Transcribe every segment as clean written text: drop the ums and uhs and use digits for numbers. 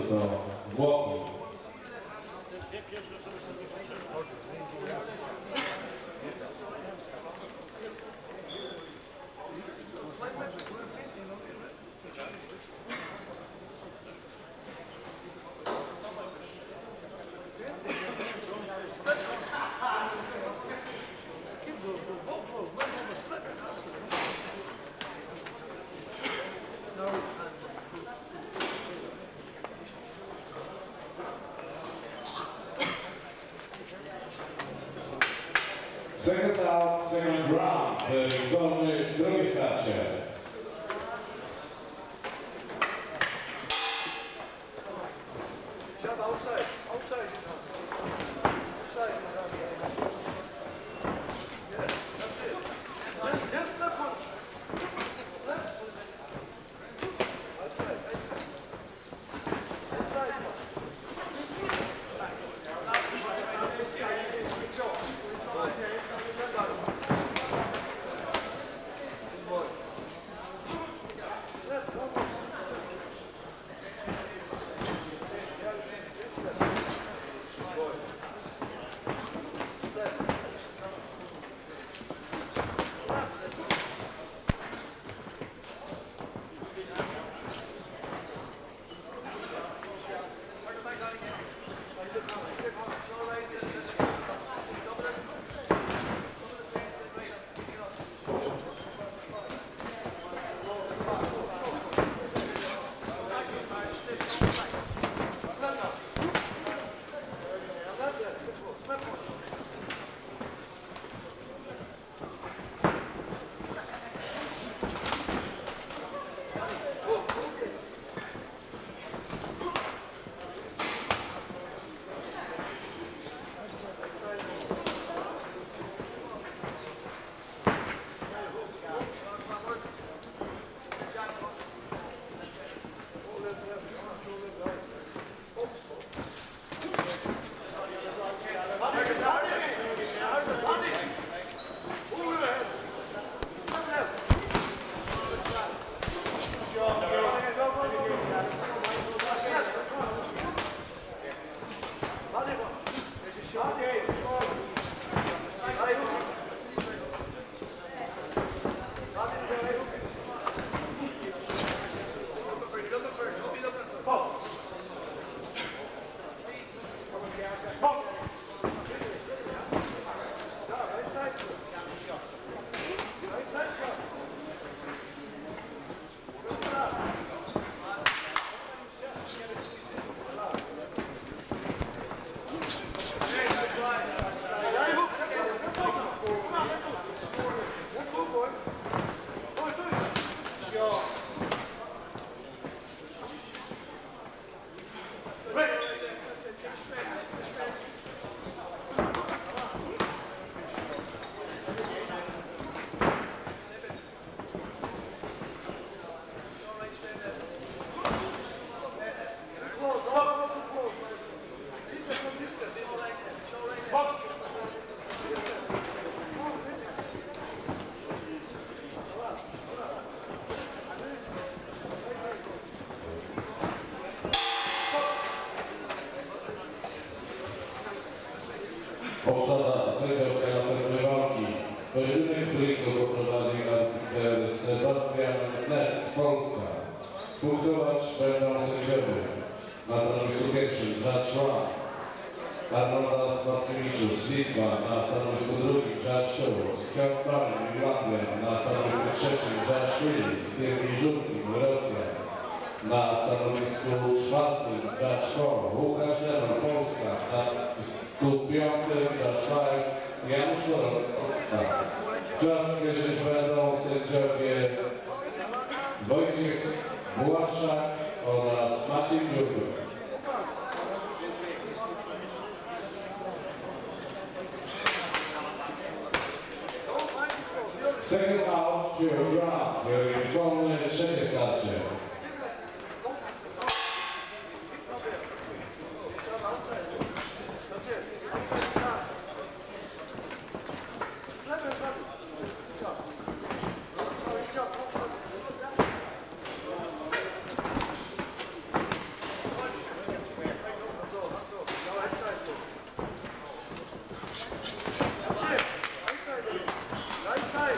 to Włochy. Seconds out, second round. Wykonujemy drugie starcie. Outside. Outside is on. Outside is on. Yes, that's it. Just step on. Left. Outside, outside. Outside. Switch off. Obsada sędziowska następnej walki. Pojedynek, którego poprowadzi arbiter Sebastian Knec, Polska. Punktować będą sędziowie. Na stanowisku pierwszym Judge One, Arnoldas Macymiczus, Litwa. Na stanowisku drugim Judge Two, Scott Barry, Irlandia. Na stanowisku trzecim Judge Willy, Siergiej Żurkin, Rosja. Na stanowisku czwartym Judge Four, Łukasz Demon, Polska. Na stanowisku piątym Judge Five, Janusz Lorota. Czas mierzyć będą sędziowie Wojciech Błaszczak oraz Maciej Dziurek. Seconds out, first round. Wykonujemy trzecie starcie. Right side.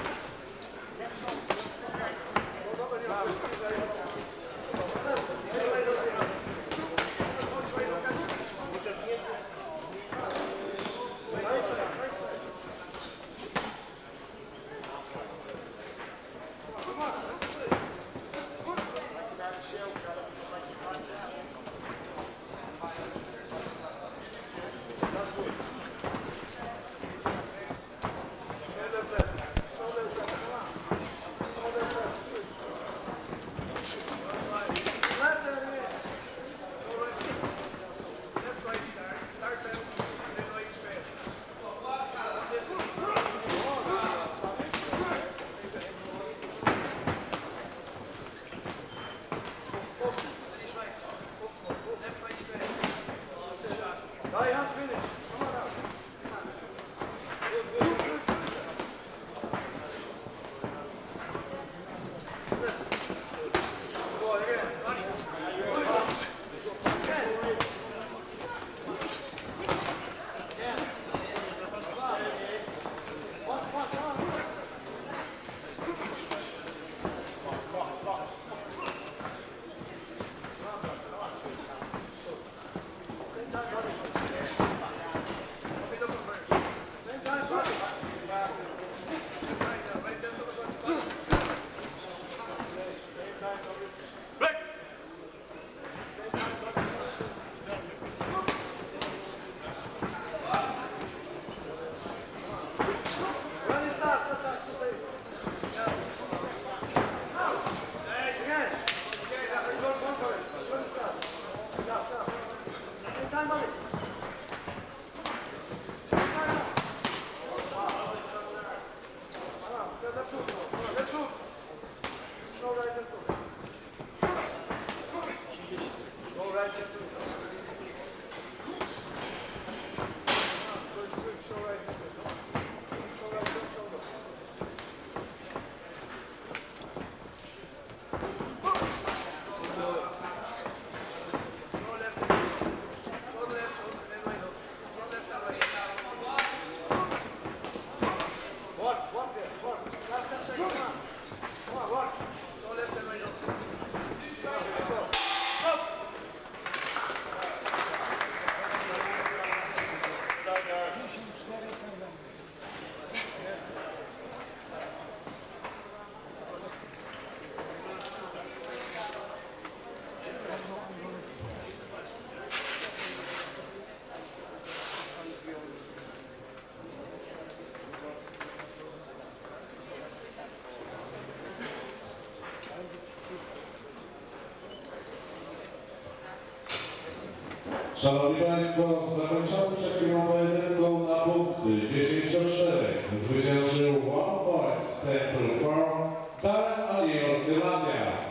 Hold up on your Right hand finish. Come on out. Good. Go again. Szanowni Państwo, zakończony przed chwilą pojedynką na punkty 10-4. Zwyciężył 1 point, 10 to 4, Darren O'Neill, Irlandia.